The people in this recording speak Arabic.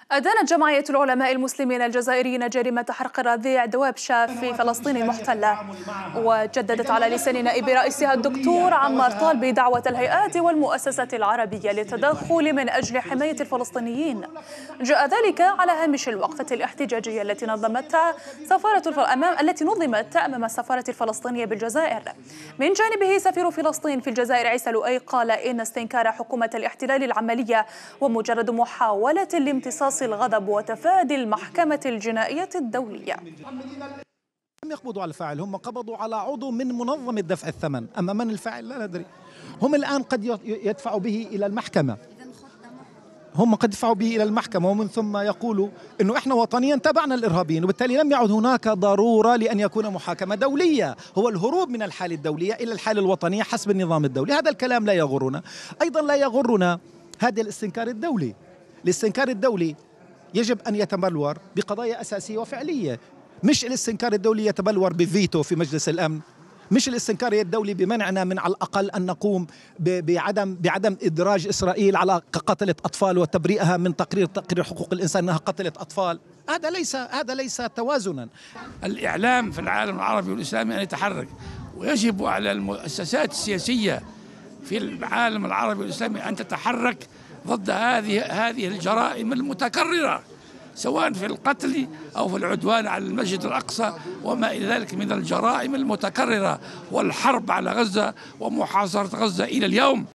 أدانت جمعية العلماء المسلمين الجزائريين جريمة حرق رذيع دوابشة في فلسطين المحتلة، وجددت على لسان نائب رئيسها الدكتور عمار طالبي دعوة الهيئات والمؤسسات العربية للتدخل من أجل حماية الفلسطينيين. جاء ذلك على هامش الوقفة الاحتجاجية التي نظمت أمام السفارة الفلسطينية بالجزائر. من جانبه سفير فلسطين في الجزائر عيسى لؤي قال إن استنكار حكومة الاحتلال العملية ومجرد محاولة لامتصاص الغضب وتفادي المحكمة الجنائية الدولية. لم يقبضوا على الفاعل، هم قبضوا على عضو من منظمة دفع الثمن، أما من الفاعل لا ندري. هم الآن قد يدفعوا به إلى المحكمة، ومن ثم يقولوا إنه إحنا وطنيا تبعنا الإرهابيين، وبالتالي لم يعد هناك ضرورة لأن يكون محاكمة دولية، هو الهروب من الحالة الدولية إلى الحالة الوطنية حسب النظام الدولي. هذا الكلام لا يغرنا. أيضا لا يغرنا هذا الاستنكار الدولي. الاستنكار الدولي يجب أن يتبلور بقضايا أساسية وفعلية، مش الاستنكار الدولي يتبلور بفيتو في مجلس الأمن، مش الاستنكار الدولي بمنعنا من على الأقل أن نقوم بعدم إدراج إسرائيل على قتلة أطفال وتبرئها من تقرير حقوق الإنسان أنها قتلت أطفال. هذا ليس توازنا. الإعلام في العالم العربي والإسلامي أن يتحرك، ويجب على المؤسسات السياسية في العالم العربي والإسلامي أن تتحرك ضد هذه الجرائم المتكررة، سواء في القتل أو في العدوان على المسجد الأقصى وما إلى ذلك من الجرائم المتكررة، والحرب على غزة ومحاصرة غزة إلى اليوم.